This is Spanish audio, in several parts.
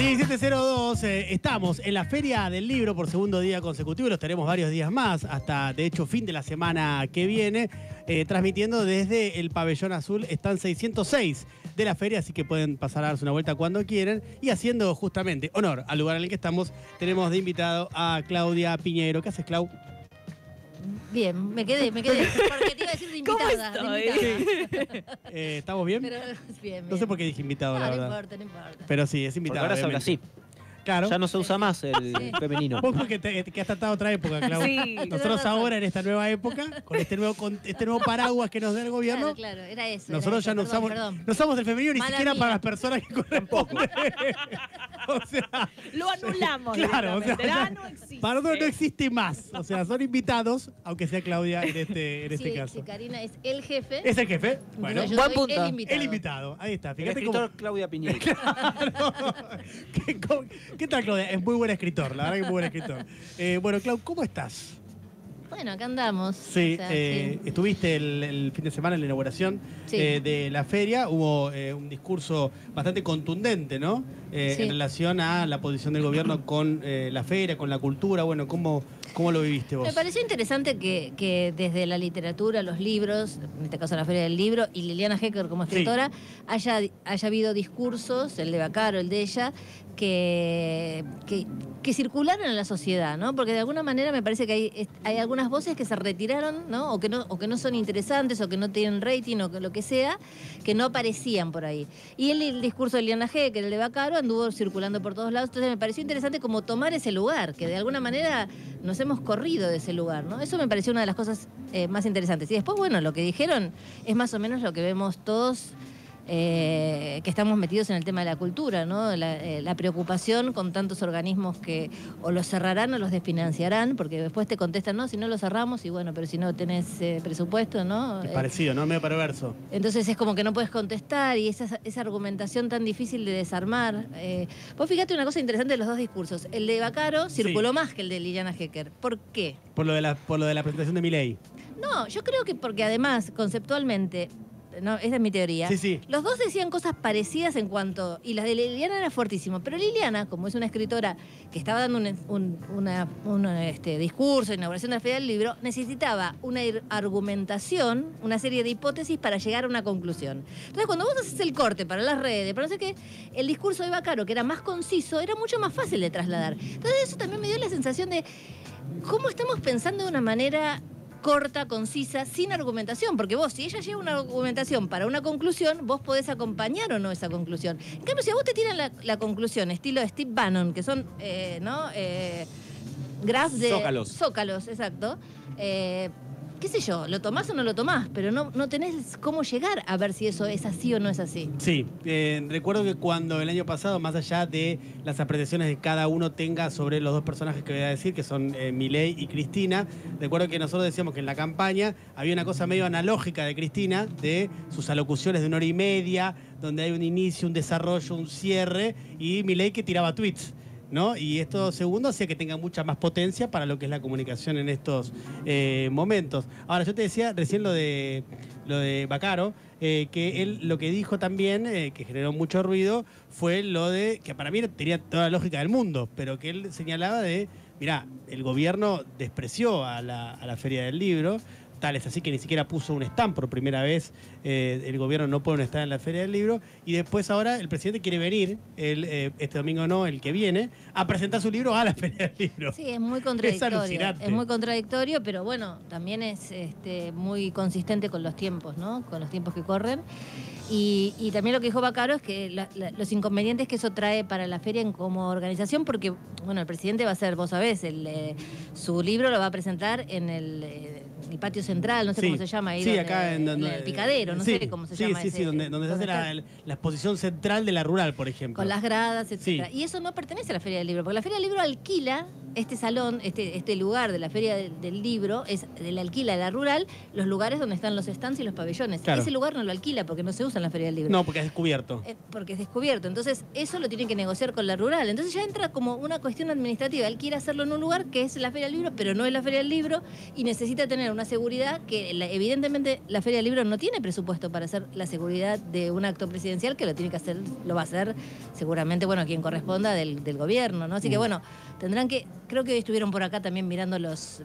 17:02, estamos en la Feria del Libro por segundo día consecutivo, lo estaremos varios días más, hasta de hecho fin de la semana que viene, transmitiendo desde el Pabellón Azul, están 606 de la feria, así que pueden pasar a darse una vuelta cuando quieren, y haciendo justamente honor al lugar en el que estamos, tenemos de invitado a Claudia Piñeiro. ¿Qué haces, Clau? Bien, me quedé, porque te iba a decir de invitada. ¿Cómo estoy? ¿Estamos bien? Pero, bien, No sé por qué dije invitado, la verdad. No importa. Pero sí, es invitado. Porque ahora se habla así. Claro. Ya no se usa más el femenino. Vos porque que has tratado otra época, Clau. Sí. Nosotros ahora, en esta nueva época, con este nuevo paraguas que nos da el gobierno, Claro, era eso. nosotros ya no usamos el femenino ni Mala siquiera mía. para las personas que corresponden. O sea, Lo anulamos. claro, o sea, Ya no existe. para nosotros no existe más. O sea, son invitados, aunque sea Claudia en este Sí, caso. sí, Karina es el jefe. ¿Es el jefe? Bueno, Entonces yo buen soy punto. el invitado. Ahí está. El Fíjate escritor cómo... Claudia Piñeiro. ¿Qué tal, Claudia? Es muy buen escritor, la verdad que es muy buen escritor. Bueno, Clau, ¿cómo estás? Bueno, acá andamos. Sí, O sea, sí. estuviste el fin de semana en la inauguración Sí. de la feria. Hubo un discurso bastante contundente, ¿no? Sí. En relación a la posición del gobierno con la feria, con la cultura. Bueno, ¿cómo lo viviste vos? Me pareció interesante que desde la literatura, los libros, en este caso la Feria del Libro, y Liliana Hecker como escritora, haya habido discursos, el de Baccaro, el de ella, que circularon en la sociedad, ¿no? Porque de alguna manera me parece que hay algunas voces que se retiraron, ¿no? O que no son interesantes, o que no tienen rating, o que lo que sea, que no aparecían por ahí. Y el discurso de Liliana Hecker, el de Baccaro, anduvo circulando por todos lados. Entonces me pareció interesante como tomar ese lugar, que de alguna manera nos hemos corrido de ese lugar, ¿no? Eso me pareció una de las cosas más interesantes. Y después, bueno, lo que dijeron es más o menos lo que vemos todos que estamos metidos en el tema de la cultura, ¿no? La preocupación con tantos organismos que o los cerrarán o los desfinanciarán, porque después te contestan, no, si no los cerramos, y bueno, pero si no tenés presupuesto, ¿no? Es parecido, ¿no? Medio perverso. Entonces es como que no puedes contestar, y esa argumentación tan difícil de desarmar. Vos fíjate una cosa interesante de los dos discursos. El de Baccaro circuló más que el de Liliana Hecker. ¿Por qué? Por lo de la presentación de Milei. No, yo creo que porque además, conceptualmente, no, esa es mi teoría. Sí, sí. Los dos decían cosas parecidas en cuanto... Y las de Liliana era fuertísimo. Pero Liliana, como es una escritora que estaba dando un discurso de inauguración de la Feria del Libro, necesitaba una argumentación, una serie de hipótesis para llegar a una conclusión. Entonces, cuando vos haces el corte para las redes, para no sé qué, el discurso de Baccaro, que era más conciso, era mucho más fácil de trasladar. Entonces, eso también me dio la sensación de cómo estamos pensando de una manera corta, concisa, sin argumentación, porque vos, si ella lleva una argumentación para una conclusión, vos podés acompañar o no esa conclusión. En cambio, si a vos te tiran la conclusión, estilo Steve Bannon, que son, graphs de... Zócalos, exacto. Qué sé yo, lo tomás o no lo tomás, pero no tenés cómo llegar a ver si eso es así o no es así. Sí, recuerdo que cuando el año pasado, más allá de las apreciaciones que cada uno tenga sobre los dos personajes que voy a decir, que son Milei y Cristina, recuerdo que nosotros decíamos que en la campaña había una cosa medio analógica de Cristina, de sus alocuciones de 1 hora y media, donde hay un inicio, un desarrollo, un cierre, y Milei que tiraba tweets, ¿no? Y esto segundo hacía que tenga mucha más potencia para lo que es la comunicación en estos momentos. Ahora, yo te decía recién lo de Baccaro, que él lo que dijo también, que generó mucho ruido, fue lo de, que para mí tenía toda la lógica del mundo, pero que él señalaba de, mirá, el gobierno despreció a la Feria del Libro, tal es así que ni siquiera puso un stand por primera vez, el gobierno no pone un stand en la Feria del Libro, y después ahora el presidente quiere venir, este domingo no, el que viene, a presentar su libro a la Feria del Libro. Sí, es muy contradictorio. Es alucinante. Es muy contradictorio, pero bueno, también es muy consistente con los tiempos, ¿no? Con los tiempos que corren. Y también lo que dijo Baccaro es que los inconvenientes que eso trae para la feria como organización, porque, bueno, el presidente va a ser, vos sabés, su libro lo va a presentar en el patio central, no sé cómo se llama ahí. Sí, acá en el picadero, no sé cómo se llama. Sí, donde se hace la exposición central de la rural, por ejemplo. Con las gradas, etcétera. Sí. Y eso no pertenece a la Feria del Libro, porque la Feria del Libro alquila este salón, este lugar de la Feria del Libro, es el alquila la rural, los lugares donde están los stands y los pabellones. Claro. Ese lugar no lo alquila porque no se usa en la Feria del Libro. No, porque es descubierto. Porque es descubierto. Entonces, eso lo tienen que negociar con la rural. Entonces ya entra como una cuestión administrativa. Él quiere hacerlo en un lugar que es la Feria del Libro, pero no es la Feria del Libro, y necesita tener una seguridad que evidentemente la Feria del Libro no tiene presupuesto para hacer la seguridad de un acto presidencial, que lo tiene que hacer, lo va a hacer seguramente, bueno, quien corresponda del gobierno, ¿no? Así que bueno, tendrán que, creo que hoy estuvieron por acá también mirando los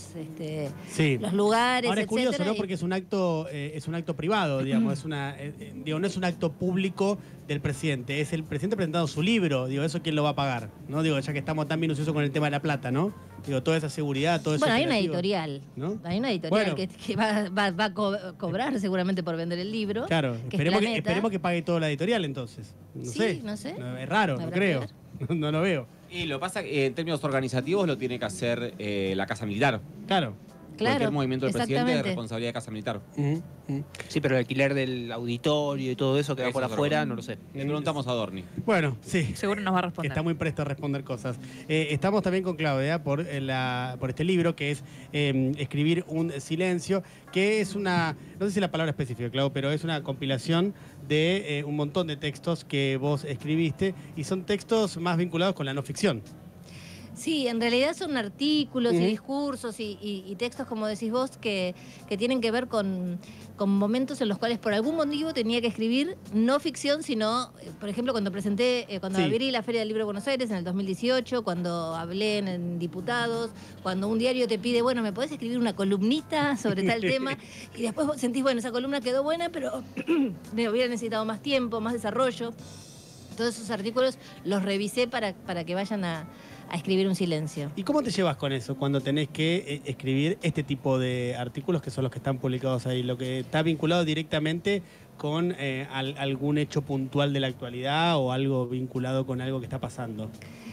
lugares, Ahora es curioso, etcétera, ¿no? Porque es un acto privado, digamos, no es un acto público del presidente, es el presidente presentando su libro, digo, eso quién lo va a pagar, ¿no? Digo, ya que estamos tan minuciosos con el tema de la plata, ¿no? Digo, toda esa seguridad, todo eso. Bueno, hay una editorial, ¿no? Hay una editorial Bueno. que va a cobrar seguramente por vender el libro. Claro, que es Planeta. esperemos que pague toda la editorial entonces. No sé. No sé. No, es raro, no Habrá creo. que No lo veo. Y lo pasa que en términos organizativos lo tiene que hacer la Casa Militar. Claro. Claro, Cualquier movimiento del presidente es exactamente. responsabilidad de Casa Militar. Sí, pero el alquiler del auditorio y todo eso que va Eso por es afuera, verdad. no lo sé. Le preguntamos a Dorni. Bueno, sí. Seguro nos va a Que responder. está muy presto a responder cosas. Estamos también con Claudia por este libro que es Escribir un silencio, que es una, no sé si la palabra específica, Clau, pero es una compilación de un montón de textos que vos escribiste y son textos más vinculados con la no ficción. Sí, en realidad son artículos y discursos y textos, como decís vos, que tienen que ver con momentos en los cuales por algún motivo tenía que escribir no ficción, sino, por ejemplo, cuando Sí. abrí la Feria del Libro de Buenos Aires en el 2018, cuando hablé en Diputados, cuando un diario te pide, bueno, ¿me podés escribir una columnita sobre tal tema? Y después vos sentís, bueno, esa columna quedó buena, pero me hubiera necesitado más tiempo, más desarrollo. Todos esos artículos los revisé para que vayan a escribir un silencio. ¿Y cómo te llevas con eso cuando tenés que escribir este tipo de artículos que son los que están publicados ahí? Lo que está vinculado directamente con algún hecho puntual de la actualidad o algo vinculado con algo que está pasando.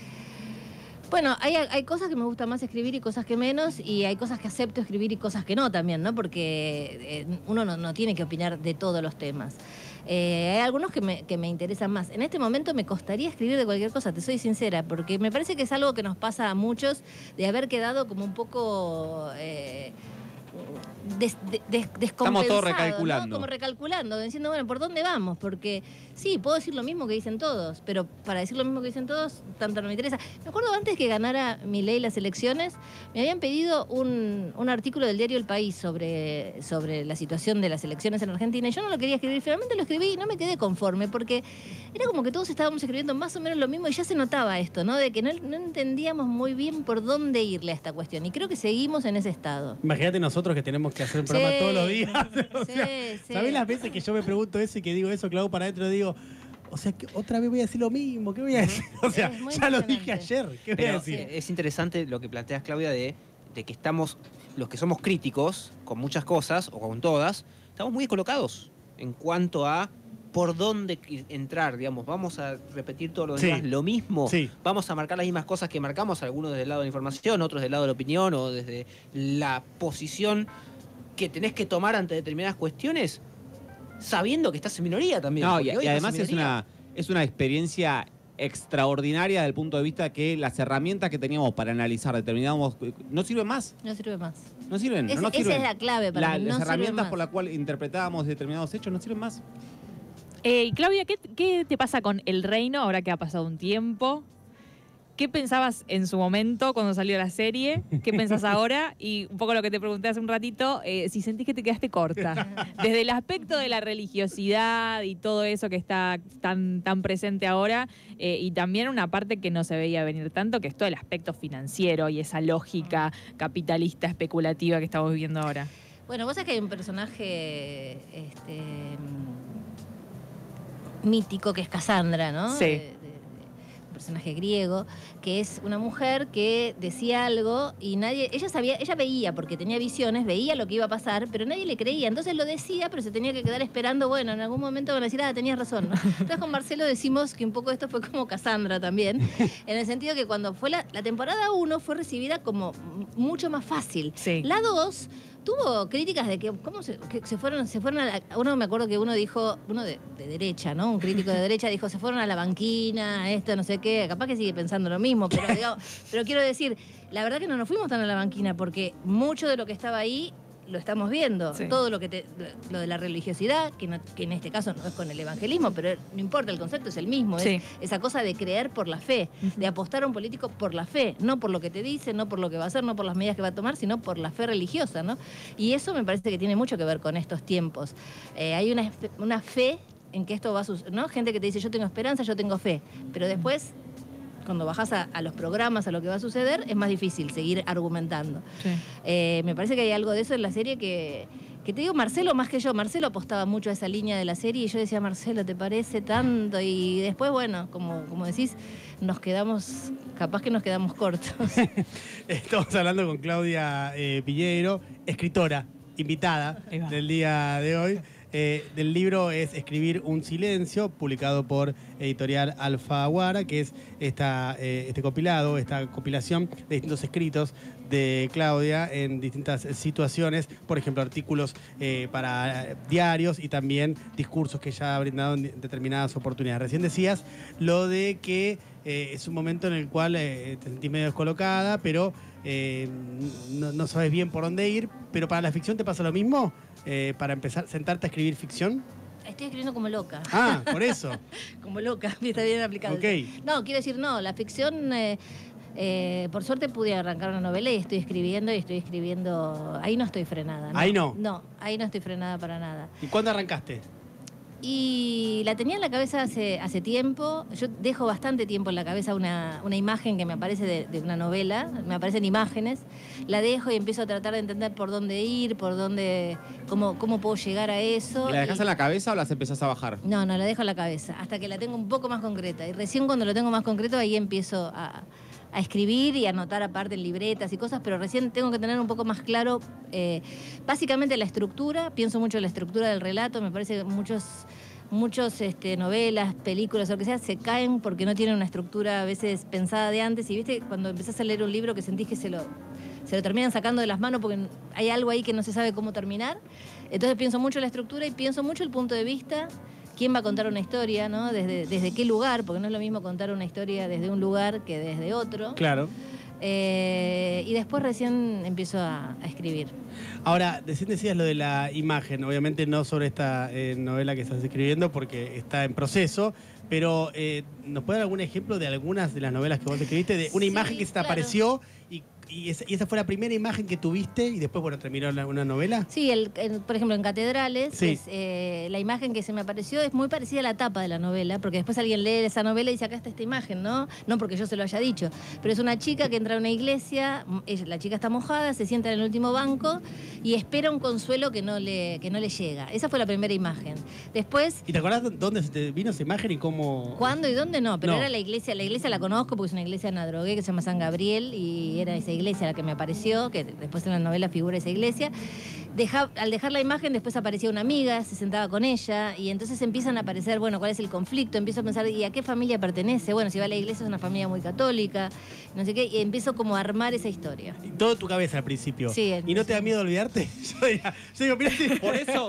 Bueno, hay cosas que me gusta más escribir y cosas que menos, y hay cosas que acepto escribir y cosas que no también, ¿no? Porque uno no tiene que opinar de todos los temas. Hay algunos que me interesan más. En este momento me costaría escribir de cualquier cosa, te soy sincera, porque me parece que es algo que nos pasa a muchos de haber quedado como un poco descompensado. Estamos todos ¿no? recalculando. Como recalculando, diciendo, bueno, ¿por dónde vamos? Porque sí, puedo decir lo mismo que dicen todos, pero para decir lo mismo que dicen todos, tanto no me interesa. Me acuerdo antes que ganara Milei las elecciones, me habían pedido un artículo del diario El País sobre la situación de las elecciones en Argentina, y yo no lo quería escribir. Finalmente lo escribí y no me quedé conforme, porque era como que todos estábamos escribiendo más o menos lo mismo y ya se notaba esto, ¿no? De que no entendíamos muy bien por dónde irle a esta cuestión, y creo que seguimos en ese estado. Imagínate nosotros que tenemos que hacer un programa Sí, todos los días. O sí, sea, sí. ¿sabés las veces que yo me pregunto eso y que digo eso, Clau, para adentro digo, o sea, que otra vez voy a decir lo mismo, ¿qué voy a decir? O sea, Es muy ya lo dije impresionante. ayer, ¿qué voy a Pero decir? es interesante lo que planteas, Claudia, de que estamos, los que somos críticos con muchas cosas, o con todas, estamos muy colocados en cuanto a por dónde entrar, digamos. Vamos a repetir todos los Sí. días lo mismo. Sí. Vamos a marcar las mismas cosas que marcamos, algunos desde el lado de la información, otros del lado de la opinión o desde la posición que tenés que tomar ante determinadas cuestiones, sabiendo que estás en minoría también. No, porque y hoy estás además en minoría. es una experiencia extraordinaria desde el punto de vista que las herramientas que teníamos para analizar determinados no sirven más. No sirve más. No sirven. Esa sirven. es la clave para mí, no Las sirven herramientas más. por las cuales interpretábamos determinados hechos no sirven más. Y Claudia, ¿qué te pasa con El Reino ahora que ha pasado un tiempo? ¿Qué pensabas en su momento cuando salió la serie? ¿Qué pensás ahora? Y un poco lo que te pregunté hace un ratito, si sentís que te quedaste corta. Desde el aspecto de la religiosidad y todo eso que está tan presente ahora, y también una parte que no se veía venir tanto, que es todo el aspecto financiero y esa lógica capitalista especulativa que estamos viviendo ahora. Bueno, vos sabés que hay un personaje mítico que es Casandra, ¿no? Sí. Un personaje griego, que es una mujer que decía algo y ella veía, porque tenía visiones, veía lo que iba a pasar, pero nadie le creía. Entonces lo decía, pero se tenía que quedar esperando, bueno, en algún momento van a decir, tenías razón, ¿no? Entonces con Marcelo decimos que un poco esto fue como Casandra también, en el sentido que cuando fue la temporada 1 fue recibida como mucho más fácil. Sí. La 2 tuvo críticas de que se fueron a la, uno me acuerdo que uno dijo, uno de derecha, ¿no? Un crítico de derecha dijo, se fueron a la banquina, esto, no sé qué, capaz que sigue pensando lo mismo, pero digamos, pero quiero decir, la verdad que no nos fuimos tan a la banquina porque mucho de lo que estaba ahí lo estamos viendo. Sí. Todo lo de la religiosidad, que en este caso no es con el evangelismo, pero no importa, el concepto es el mismo. Sí. Es esa cosa de creer por la fe, de apostar a un político por la fe, no por lo que te dice, no por lo que va a hacer, no por las medidas que va a tomar, sino por la fe religiosa, ¿no? Y eso me parece que tiene mucho que ver con estos tiempos. Hay una fe en que esto va a suceder, ¿no? Gente que te dice, yo tengo esperanza, yo tengo fe, pero después, cuando bajás a los programas, a lo que va a suceder, es más difícil seguir argumentando. Sí. Me parece que hay algo de eso en la serie que te digo, Marcelo más que yo. Marcelo apostaba mucho a esa línea de la serie y yo decía, Marcelo, ¿te parece tanto? Y después, bueno, como decís, capaz que nos quedamos cortos. Estamos hablando con Claudia Piñeiro, escritora, invitada Ahí va. del día de hoy. Del libro es Escribir un silencio, publicado por editorial Alfaguara, que es este compilado, esta compilación de distintos escritos de Claudia en distintas situaciones, por ejemplo, artículos para diarios y también discursos que ella ha brindado en determinadas oportunidades. Recién decías lo de que es un momento en el cual te sentís medio descolocada, pero no sabes bien por dónde ir, pero para la ficción te pasa lo mismo. Para empezar, sentarte a escribir ficción. Estoy escribiendo como loca. Ah, por eso. Como loca, está bien aplicado. Ok. No, quiero decir, no, la ficción, por suerte pude arrancar una novela y estoy escribiendo, ahí no estoy frenada. Ahí no. No, ahí no estoy frenada para nada. ¿Y cuándo arrancaste? Y la tenía en la cabeza hace tiempo. Yo dejo bastante tiempo en la cabeza una imagen que me aparece de una novela, me aparecen imágenes, la dejo y empiezo a tratar de entender por dónde ir, cómo puedo llegar a eso. ¿Y la dejás en la cabeza o las empezás a bajar? No, la dejo en la cabeza, hasta que la tengo un poco más concreta. Y recién cuando lo tengo más concreto, ahí empiezo a escribir y a anotar aparte en libretas y cosas, pero recién tengo que tener un poco más claro, básicamente la estructura. Pienso mucho en la estructura del relato, me parece que muchos novelas, películas o lo que sea, se caen porque no tienen una estructura a veces pensada de antes. Y viste, cuando empezás a leer un libro que sentís que se lo terminan sacando de las manos porque hay algo ahí que no se sabe cómo terminar. Entonces pienso mucho en la estructura y pienso mucho el punto de vista. ¿Quién va a contar una historia, ¿no? Desde qué lugar? Porque no es lo mismo contar una historia desde un lugar que desde otro. Claro. Y después recién empiezo a escribir. Ahora, decías lo de la imagen, obviamente no sobre esta novela que estás escribiendo porque está en proceso, pero ¿nos puede dar algún ejemplo de algunas de las novelas que vos escribiste? De una Sí, imagen que se te claro. apareció y esa fue la primera imagen que tuviste y después, bueno, terminó una novela. Sí, por ejemplo, en Catedrales, Sí. la imagen que se me apareció es muy parecida a la tapa de la novela, porque después alguien lee esa novela y dice, acá está esta imagen, ¿no? No porque yo se lo haya dicho, pero es una chica que entra a una iglesia, la chica está mojada, se sienta en el último banco y espera un consuelo que no le llega. Esa fue la primera imagen. Después... ¿Y te acordás dónde se te vino esa imagen y cómo...? ¿Cuándo y dónde? No, pero No. era la iglesia la conozco porque es una iglesia en Adrogué que se llama San Gabriel y era esa iglesia la que me apareció, que después en la novela figura esa iglesia. Al dejar la imagen después aparecía una amiga, se sentaba con ella y entonces empiezan a aparecer, bueno, ¿cuál es el conflicto? Empiezo a pensar, ¿y a qué familia pertenece? Bueno, si va a la iglesia es una familia muy católica, no sé qué, y empiezo como a armar esa historia. Todo en tu cabeza al principio. Sí, ¿Y no te da miedo olvidarte? Yo digo, mirá, Por eso,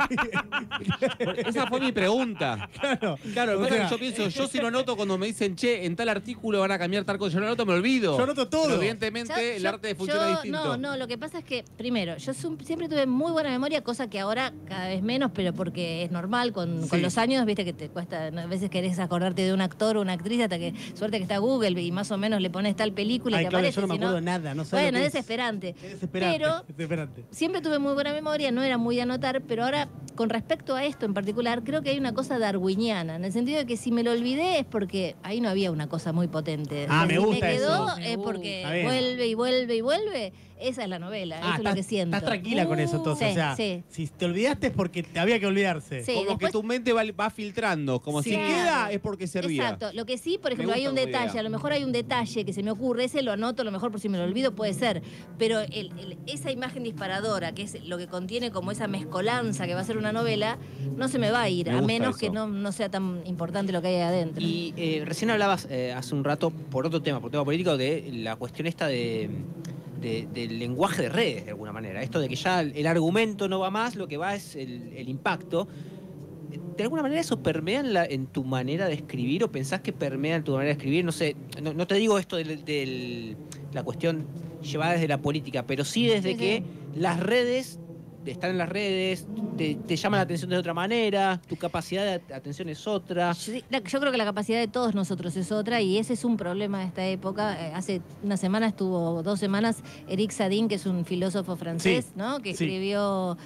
esa fue mi pregunta. claro. Claro, lo O que pasa es sea, que yo pienso, yo si lo anoto cuando me dicen, che, en tal artículo van a cambiar tal cosa, yo lo anoto, me olvido. Yo anoto todo. Pero evidentemente el arte funciona distinto. No, lo que pasa es que, primero, yo siempre tuve muy buena memoria, cosa que ahora cada vez menos, pero porque es normal, con Sí. los años, viste que te cuesta, ¿no? A veces querés acordarte de un actor o una actriz, hasta que suerte que está Google y más o menos le pones tal película y Ay, te Claudia, aparece. yo no me si acuerdo nada, no sé. Bueno, es desesperante. Es desesperante. Pero desesperante. siempre tuve muy buena memoria, no era muy de anotar, pero ahora, con respecto a esto en particular, creo que hay una cosa darwiniana, en el sentido de que si me lo olvidé es porque ahí no había una cosa muy potente. Ah, me Si gusta me quedó eso. es porque Está bien. vuelve y vuelve y vuelve. Esa es la novela, eso es lo que siento. Estás tranquila con eso entonces. Sí, o sea, sí. si te olvidaste es porque te había que olvidarse. Sí. Como que después- tu mente va filtrando, como Sí. si Claro. queda es porque servía. Exacto. Lo que sí, por Me ejemplo, hay gusta un tu detalle, idea. a lo mejor hay un detalle que se me ocurre, ese lo anoto, a lo mejor por si me lo olvido puede ser, pero esa imagen disparadora, que es lo que contiene como esa mezcolanza que va a ser una novela, no se me va a ir, Me a gusta menos eso. que no sea tan importante lo que hay adentro. Y recién hablabas hace un rato, por otro tema político, de la cuestión esta de del lenguaje de redes, de alguna manera. Esto de que ya el argumento no va más, lo que va es el impacto. ¿De alguna manera eso permea en tu manera de escribir o pensás que permea en tu manera de escribir? No sé, no te digo esto de la cuestión llevada desde la política, pero sí desde que las redes, de estar en las redes, te llaman la atención de otra manera, tu capacidad de atención es otra. Yo creo que la capacidad de todos nosotros es otra y ese es un problema de esta época. Hace una semana 2 semanas, Eric Sadin, que es un filósofo francés, ¿no? Que escribió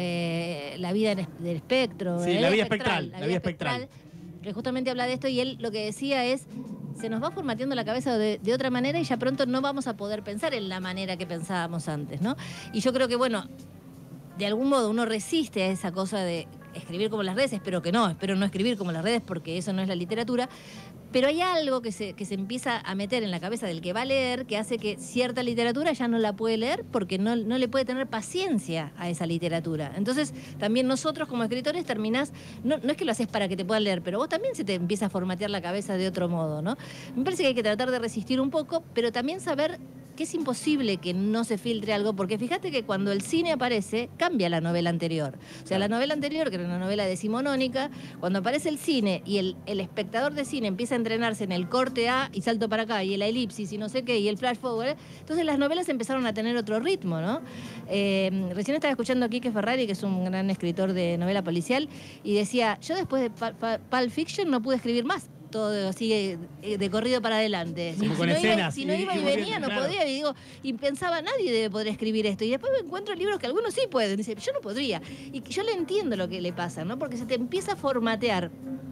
La vida del espectro. Sí, la vía espectral. La vía espectral. Que justamente habla de esto y él lo que decía es, se nos va formateando la cabeza de otra manera y ya pronto no vamos a poder pensar en la manera que pensábamos antes, ¿no? Y yo creo que, bueno, de algún modo uno resiste a esa cosa de escribir como las redes, espero no escribir como las redes porque eso no es la literatura, pero hay algo que se empieza a meter en la cabeza del que va a leer que hace que cierta literatura ya no la puede leer porque no le puede tener paciencia a esa literatura. Entonces también nosotros como escritores terminás, no es que lo haces para que te puedan leer, pero vos también se te empieza a formatear la cabeza de otro modo, ¿no? Me parece que hay que tratar de resistir un poco, pero también saber que es imposible que no se filtre algo, porque fíjate que cuando el cine aparece, cambia la novela anterior. O sea, la novela anterior, que era una novela decimonónica, cuando aparece el cine y el espectador de cine empieza a entrenarse en el corte A y salto para acá, y el elipsis y no sé qué, y el flash forward, entonces las novelas empezaron a tener otro ritmo, ¿no? Recién estaba escuchando a Quique Ferrari, que es un gran escritor de novela policial, y decía, yo después de Pulp Fiction no pude escribir más. Todo así de corrido para adelante. Como con escenas. Si no iba y venía, no podía. Y pensaba, nadie debe poder escribir esto. Y después me encuentro libros que algunos sí pueden. Dice, yo no podría. Y yo le entiendo lo que le pasa, ¿no? Porque se te empieza a formatear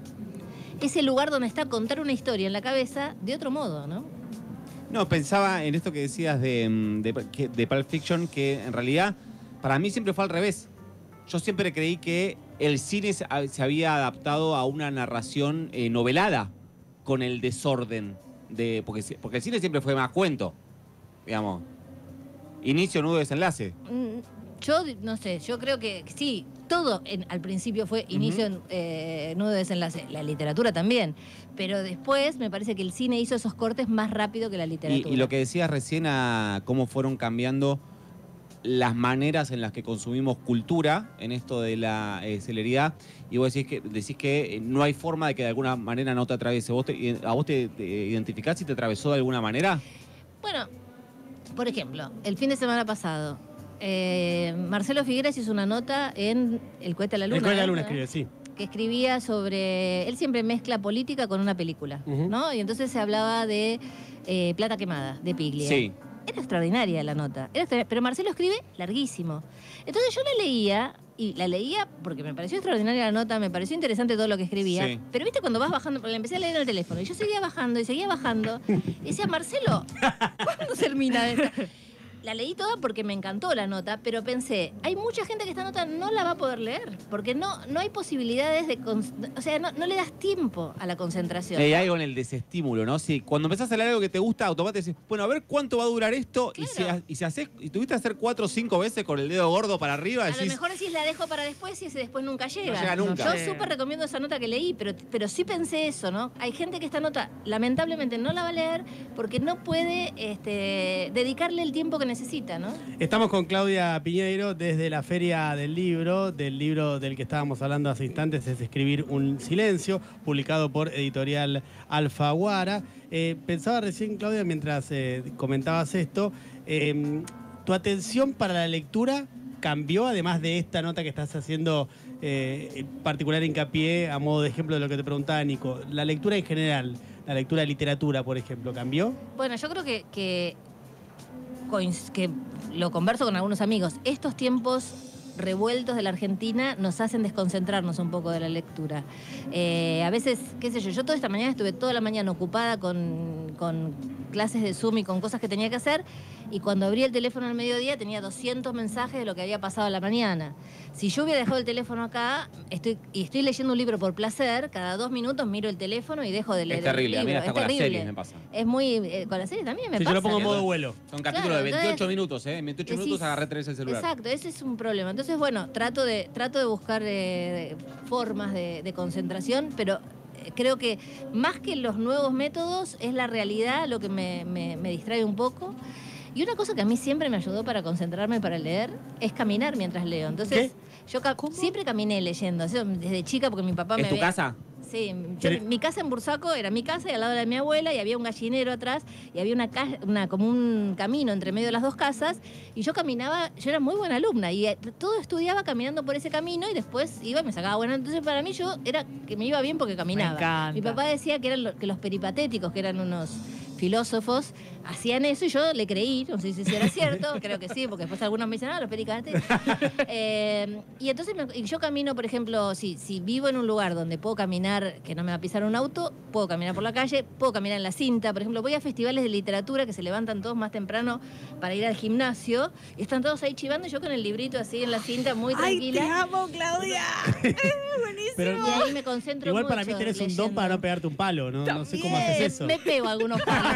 ese lugar donde está contar una historia en la cabeza de otro modo, ¿no? No, pensaba en esto que decías de Pulp Fiction, que en realidad para mí siempre fue al revés. Yo siempre creí que el cine se había adaptado a una narración novelada con el desorden, porque el cine siempre fue más cuento, digamos. Inicio, nudo, desenlace. Yo no sé, yo creo que sí, todo al principio fue inicio, nudo, desenlace. La literatura también. Pero después me parece que el cine hizo esos cortes más rápido que la literatura. Y lo que decías recién a cómo fueron cambiando las maneras en las que consumimos cultura en esto de la celeridad, y vos decís que no hay forma de que de alguna manera no te atraviese. ¿A vos te identificás si te atravesó de alguna manera? Bueno, por ejemplo, el fin de semana pasado, Marcelo Figueras hizo una nota en El cohete a la luna. El cohete a la luna escribe, sí. Que escribía sobre... Él siempre mezcla política con una película, ¿no? Y entonces se hablaba de Plata quemada, de Piglia. Sí. Era extraordinaria la nota, pero Marcelo escribe larguísimo. Entonces yo la leía porque me pareció extraordinaria la nota, me pareció interesante todo lo que escribía. Sí. Pero viste cuando vas bajando, porque la empecé a leer en el teléfono, y yo seguía bajando, y decía, Marcelo, ¿cuándo termina esto? La leí toda porque me encantó la nota, pero pensé, hay mucha gente que esta nota no la va a poder leer, porque no hay posibilidades de... O sea, no le das tiempo a la concentración. Hay algo en el desestímulo, ¿no? Si cuando empezás a leer algo que te gusta, automáticamente decís, bueno, a ver cuánto va a durar esto, claro. y tuviste que hacer 4 o 5 veces con el dedo gordo para arriba. A lo mejor decís, la dejo para después y ese después nunca llega. No llega nunca. Yo súper recomiendo esa nota que leí, pero sí pensé eso, ¿no? Hay gente que esta nota, lamentablemente, no la va a leer porque no puede dedicarle el tiempo que necesita, ¿no? Estamos con Claudia Piñeiro desde la Feria del Libro del que estábamos hablando hace instantes, es Escribir un silencio, publicado por Editorial Alfaguara. Pensaba recién, Claudia, mientras comentabas esto, ¿tu atención para la lectura cambió, además de esta nota que estás haciendo particular hincapié, a modo de ejemplo de lo que te preguntaba Nico? ¿La lectura en general, la lectura de literatura, por ejemplo, cambió? Bueno, yo creo que lo converso con algunos amigos. Estos tiempos revueltos de la Argentina nos hacen desconcentrarnos un poco de la lectura. A veces, qué sé yo toda esta mañana estuve toda la mañana ocupada con clases de Zoom y con cosas que tenía que hacer, y cuando abrí el teléfono al mediodía tenía 200 mensajes de lo que había pasado a la mañana. Si yo hubiera dejado el teléfono acá, estoy leyendo un libro por placer, cada 2 minutos miro el teléfono y dejo de leer. Es terrible, el libro. a mí hasta con las series me pasa. Es muy... con las series también me pasa. Yo lo pongo en modo vuelo. Son capítulos de 28 minutos, ¿eh? En 28 minutos agarré 3 el celular. Exacto, ese es un problema. Entonces, bueno, trato de buscar formas de concentración, pero creo que más que los nuevos métodos es la realidad lo que me distrae un poco. Y una cosa que a mí siempre me ayudó para concentrarme para leer es caminar mientras leo. Entonces, yo siempre caminé leyendo, desde chica, porque mi papá ¿En me tu veía- casa? Sí, Pero- mi casa en Bursaco era mi casa y al lado de mi abuela, y había un gallinero atrás y había como un camino entre medio de las dos casas, y yo caminaba, yo era muy buena alumna y todo estudiaba caminando por ese camino y después iba y me sacaba buena. Entonces para mí yo era que me iba bien porque caminaba. Me encanta. Mi papá decía que eran que los peripatéticos, que eran unos filósofos, hacían eso y yo le creí, no sé si era cierto, creo que sí, porque después algunos me dicen, los peripatéticos. Y entonces yo camino, por ejemplo, si vivo en un lugar donde puedo caminar, que no me va a pisar un auto, puedo caminar por la calle, puedo caminar en la cinta. Por ejemplo, voy a festivales de literatura que se levantan todos más temprano para ir al gimnasio y están todos ahí chivando y yo con el librito así en la cinta, muy tranquila. amo, Claudia! Pero Y ahí me concentro igual mucho para mí tenés un don leyendo. para no pegarte un palo, ¿no? No sé cómo haces eso. Me pego algunos palos.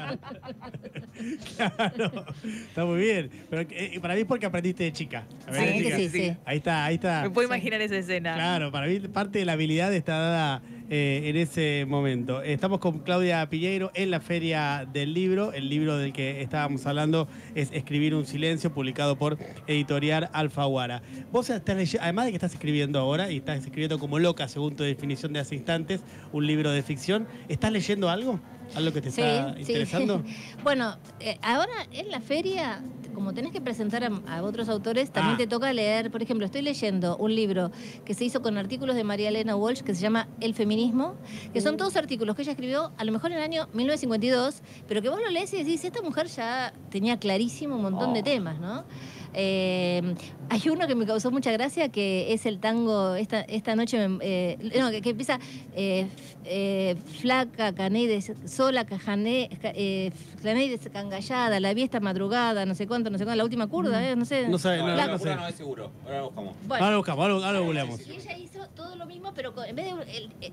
Claro, está muy bien. Pero para mí es porque aprendiste de chica. A ver, Sí, de chica. sí. Ahí está. Me puedo imaginar esa escena. Claro, para mí parte de la habilidad está dada en ese momento. Estamos con Claudia Piñeiro en la Feria del Libro. El libro del que estábamos hablando es Escribir un silencio, publicado por Editorial Alfaguara. Vos estás leyendo, además de que estás escribiendo ahora, y estás escribiendo como loca, según tu definición de hace instantes, un libro de ficción, ¿estás leyendo algo? ¿Algo que te está interesando? Bueno, ahora en la feria, como tenés que presentar a otros autores, también te toca leer. Por ejemplo, estoy leyendo un libro que se hizo con artículos de María Elena Walsh, que se llama El feminismo, que son todos artículos que ella escribió a lo mejor en el año 1952, pero que vos lo lees y decís, esta mujer ya tenía clarísimo un montón de temas, ¿no? Hay uno que me causó mucha gracia, que es el tango esta noche, que empieza flaca, cané, sola, cané descangallada, la vi esta madrugada, no sé cuánto, la última curda, no sé. No sé, Flaca. no sé. No es seguro. Ahora lo buscamos. Bueno. Ahora lo buscamos, ahora lo googleamos. Y ella hizo todo lo mismo, pero en vez de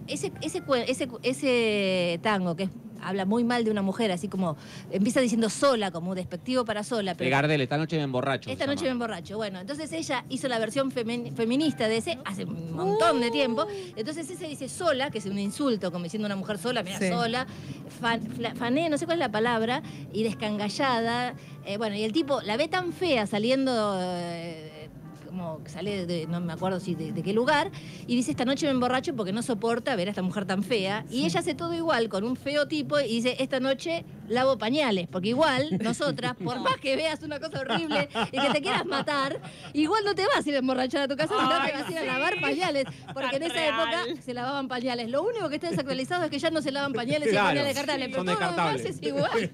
ese tango que habla muy mal de una mujer, así como empieza diciendo sola, como despectivo para sola. De Gardel, esta noche me emborracho. Esta se noche me llama. emborracho. Bueno, entonces ella hizo la versión feminista de ese hace un montón de tiempo. Entonces ese dice sola, que es un insulto, como diciendo una mujer sola, mira, Sí. sola, fané, no sé cuál es la palabra, y descangallada. Bueno, y el tipo la ve tan fea saliendo... como que sale de, no me acuerdo si de qué lugar, y dice, esta noche me emborracho porque no soporta ver a esta mujer tan fea. Y ella hace todo igual, con un feo tipo, y dice, esta noche lavo pañales, porque igual nosotras, por más que veas una cosa horrible y que te quieras matar, igual no te vas a ir a emborrachar a tu casa, sino que vas a ir a lavar pañales, porque en esa Real. época se lavaban pañales. Lo único que está desactualizado es que ya no se lavan pañales y Claro, pañales descartables, pero son todo lo demás descartables. es igual.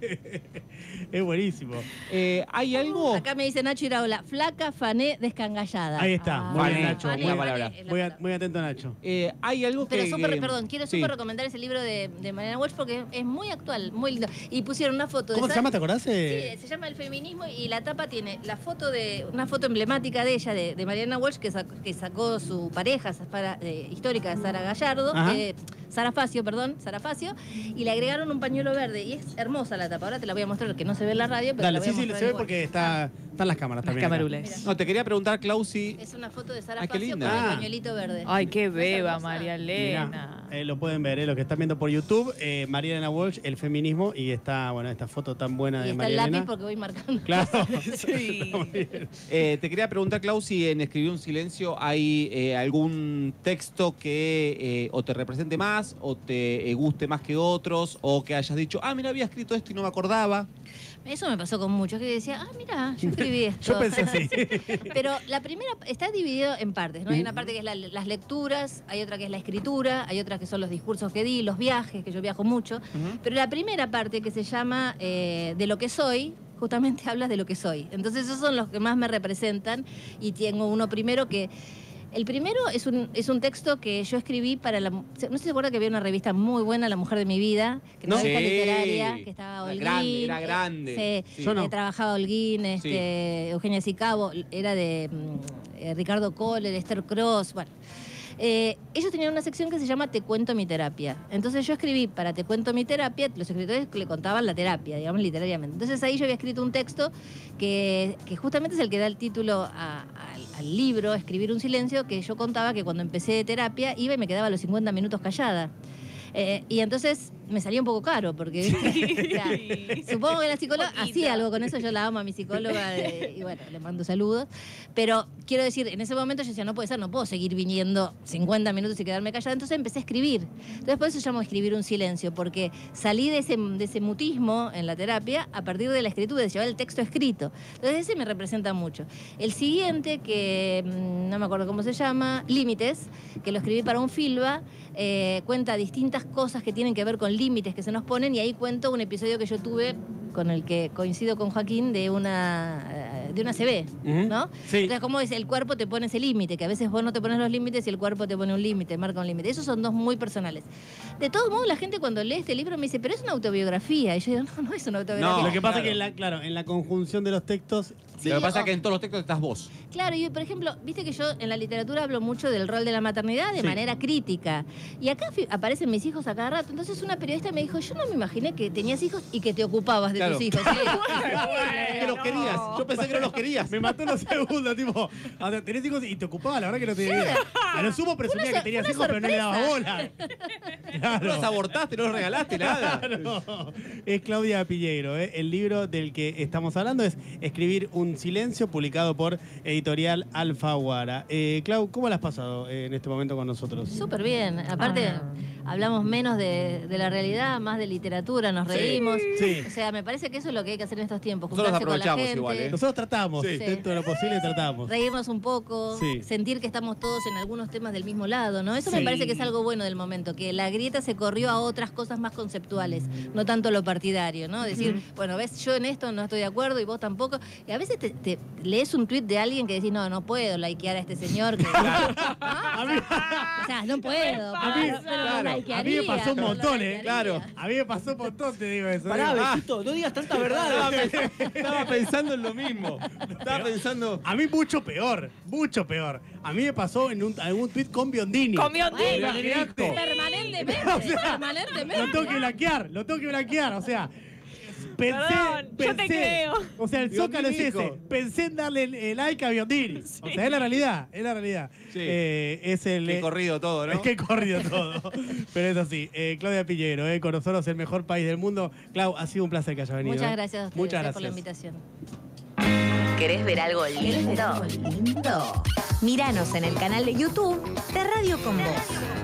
Es buenísimo. ¿Hay algo? Acá me dice Nacho Iraola, flaca, fané, descangallada. Ahí está. Muy bien, Fané, Nacho. fané, Muy, la palabra. es la muy, palabra. muy atento, Nacho. ¿Hay algo Pero que... perdón, quiero Sí. súper recomendar ese libro de Mariana Walsh porque es muy actual, muy lindo. Y pusieron una foto ¿Cómo de se llama? ¿Te acordás? Sí, se llama El feminismo y la tapa tiene la foto de una foto emblemática de ella, de Mariana Walsh, que sacó su pareja histórica, Sara Gallardo, Ajá. Sara Facio, y le agregaron un pañuelo verde y es hermosa la tapa. Ahora te la voy a mostrar, que no se ve en la radio, pero Dale, la voy a sí, mostrar se ve igual. porque están las cámaras Las también. acá. camarules. No, te quería preguntar, Clausi. Es una foto de Sara Ay, qué Facio con linda. el pañuelito verde. Ay, qué ¿No es beba, hermosa? María Mirá, Elena. lo pueden ver, los que están viendo por YouTube, María Elena Walsh, El feminismo, y está, bueno, esta foto tan buena Y de está María el lápiz Elena. porque voy marcando. Claro. Sí. Está muy bien. Te quería preguntar, Clausi, en Escribir un silencio, ¿hay algún texto que o te represente más, o te guste más que otros, o que hayas dicho, mira, había escrito esto y no me acordaba? Eso me pasó con muchos, que decía, mira, yo escribí esto. Yo pensé así. Pero la primera está dividido en partes, ¿no? Hay una parte que es las lecturas, hay otra que es la escritura, hay otra que son los discursos que di, los viajes, que yo viajo mucho. Pero la primera parte, que se llama De lo que soy, justamente hablas de lo que soy. Entonces esos son los que más me representan, y tengo uno primero que... El primero es un texto que yo escribí para la... No sé si se acuerda que había una revista muy buena, La Mujer de mi Vida, que era No. una revista Sí. literaria, que estaba Holguín. Era grande. Sí, Sí. Yo no. trabajaba Holguín, Sí. Eugenia Sicabo, era de Ricardo Kohler, Esther Cross, bueno. Ellos tenían una sección que se llama Te cuento mi terapia. Entonces yo escribí para Te cuento mi terapia, los escritores le contaban la terapia, digamos, literariamente. Entonces ahí yo había escrito un texto que justamente es el que da el título al libro, Escribir un silencio, que yo contaba que cuando empecé terapia iba y me quedaba los 50 minutos callada. Y entonces me salía un poco caro, porque o sea, supongo que la psicóloga Poquito. hacía algo con eso, yo la amo a mi psicóloga y bueno, le mando saludos. Pero quiero decir, en ese momento yo decía, no puede ser, no puedo seguir viniendo 50 minutos y quedarme callada, entonces empecé a escribir. Entonces por eso llamo escribir un silencio, porque salí de ese mutismo en la terapia a partir de la escritura, de llevar el texto escrito. Entonces ese me representa mucho. El siguiente, que no me acuerdo cómo se llama, Límites, que lo escribí para un Filba, cuenta distintas cosas que tienen que ver con límites que se nos ponen, y ahí cuento un episodio que yo tuve con el que coincido con Joaquín de una CB, ¿no? Sí. Entonces, cómo es, el cuerpo te pone ese límite, que a veces vos no te pones los límites y el cuerpo te pone un límite, marca un límite. Esos son dos muy personales. De todos modos, la gente cuando lee este libro me dice, pero es una autobiografía. Y yo digo, no es una autobiografía. No, Lo que pasa claro. es que en la conjunción de los textos. Sí, Lo que pasa o- es que en todos los textos estás vos. Claro, y por ejemplo, viste que yo en la literatura hablo mucho del rol de la maternidad de Sí. manera crítica. Y acá aparecen mis hijos a cada rato. Entonces una periodista me dijo, yo no me imaginé que tenías hijos y que te ocupabas de Claro. tus hijos. Que los querías. Yo pensé que no los querías. Me mató en los segundos, tipo, o sea, tenés hijos y te ocupaba, la verdad que no tenía idea. A lo sumo presumía Fue que una tenías fue hijos, una pero no le daba bola. No los abortaste, no los regalaste nada. Claro. Es Claudia Piñeiro, ¿eh? El libro del que estamos hablando es Escribir un silencio, publicado por Editorial Alfaguara. Clau, ¿cómo la has pasado en este momento con nosotros? Súper bien. Aparte, hablamos menos de la realidad, más de literatura, nos reímos. Sí. O sea, me parece que eso es lo que hay que hacer en estos tiempos. Nosotros Juntarse con la aprovechamos gente, igual, ¿eh? Nosotros tratamos, Sí. dentro de lo posible tratamos. reírnos un poco, Sí. sentir que estamos todos en algunos temas del mismo lado, ¿no? Eso me Sí. parece que es algo bueno del momento, que la grieta se corrió a otras cosas más conceptuales, no tanto lo partidario, ¿no? Decir, bueno, ves, yo en esto no estoy de acuerdo y vos tampoco. Y a veces te lees un tuit de alguien que decís, no puedo likear a este señor. Que, ¿no? A mí, O sea, no puedo. A mí- pero lo claro, a mí me likearía, pasó un pero lo montón, likearía. Claro. a mí me pasó un montón, te digo eso. Pará, ¿eh? Besito, no digas tanta verdad. Estaba pensando en lo mismo. Estaba pensando. A mí mucho peor, mucho peor. A mí me pasó en algún tuit con Biondini. Con Biondini. Bueno, Imagínate. permanentemente, O sea, permanentemente. Lo tengo que blanquear, o sea. Pensé, Perdón, yo te creo. O sea, el zócalo es Biondini, ese. hijo. Pensé en darle el like a Biondini. O sea, es la realidad, es la realidad. Sí. Es el. Qué corrido todo, ¿no? Es que he corrido todo. Pero es así. Claudia Piñeiro, con nosotros el mejor país del mundo. Clau, ha sido un placer que haya venido. Muchas gracias a ustedes Muchas por la gracias. invitación. ¿Querés ver algo lindo? Míranos en el canal de YouTube de Radio Con Vos.